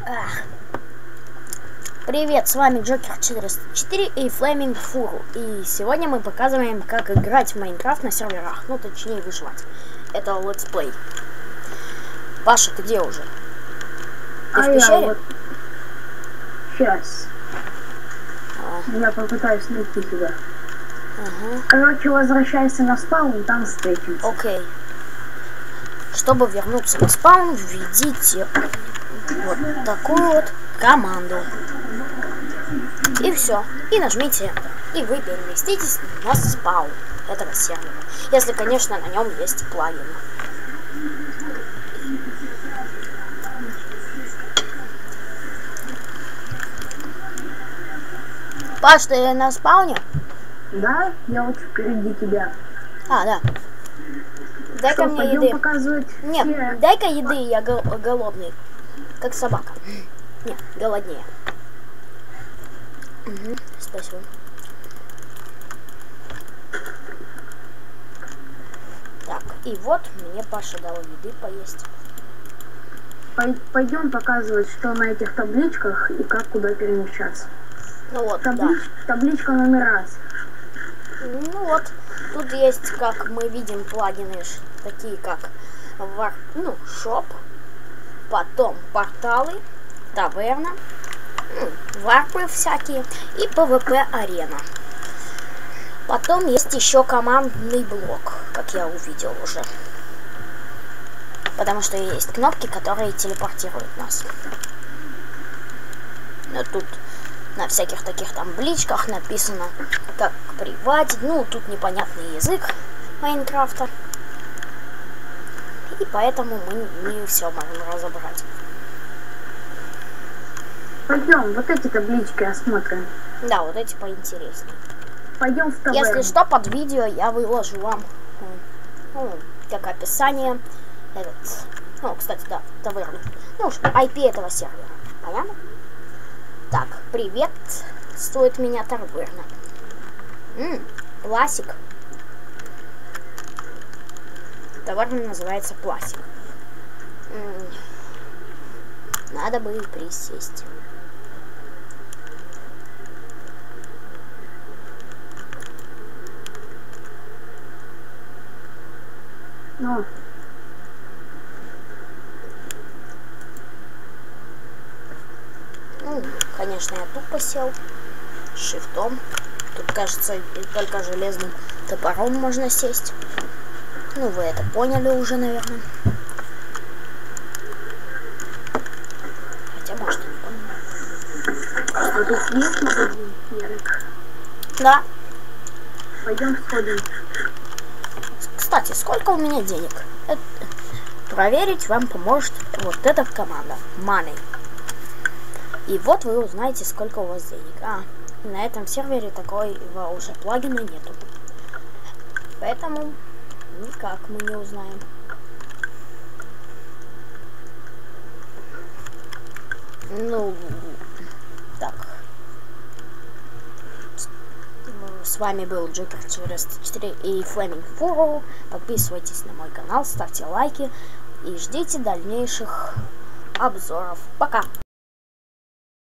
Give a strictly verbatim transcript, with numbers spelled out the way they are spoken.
Ах. Привет, с вами Джокер четыреста четыре и Flaming Furu. И сегодня мы показываем, как играть в Майнкрафт на серверах. Ну, точнее, выживать. Это летсплей. Паша, ты где уже? Ты а в пещере? Я вот... Сейчас. А. Я попытаюсь найти тебя. Ага. Короче, возвращайся на спаун, там встретимся. Окей. Чтобы вернуться на спаун, введите вот такую вот команду. И все. И нажмите Enter. И вы переместитесь на спаун этого сервера. Если, конечно, на нем есть плагин. Паш, ты на спауне? Да, я вот впереди тебя. А, да. Дай-ка мне еды. Показывать Нет, все... дай-ка еды, я гол голодный. Как собака. Нет, голоднее. Угу, спасибо. Так, и вот мне Паша дал еды поесть. Пойдем показывать, что на этих табличках и как куда перемещаться. Ну вот, Таблич... да. Табличка номер раз. Ну вот, тут есть, как мы видим, плагины, такие как вар... ну, шоп, потом порталы, таверна, ну, варпы всякие и пвп арена. Потом есть еще командный блок, как я увидел уже. Потому что есть кнопки, которые телепортируют нас. Но тут на всяких таких табличках написано, как приватить. Ну, тут непонятный язык Майнкрафта. И поэтому мы не все можем разобрать. Пойдем, вот эти таблички осмотрим. Да, вот эти поинтереснее. Пойдем в таверну. Если что, под видео я выложу вам, ну, как описание этот, ну, кстати, да, таверну. Ну, ай пи этого сервера. Понятно? Так, привет, стоит меня таверна. Ммм, пластик. Таверна называется пластик. М-м. Надо бы и присесть. Ну. Ну, конечно, я тупо сел. Шифтом. Тут, кажется, только железным топором можно сесть. Ну, вы это поняли уже, наверное. Хотя, может, и не поняли. А тут есть магазин, Ярик? Да. Пойдем сходим. Кстати, сколько у меня денег? Это... Проверить вам поможет вот эта команда. Money. И вот вы узнаете, сколько у вас денег. А, на этом сервере такого уже плагина нету. Поэтому никак мы не узнаем. Ну, так. С вами был Джокер четыреста четыре и Flaming Furu. Подписывайтесь на мой канал, ставьте лайки и ждите дальнейших обзоров. Пока!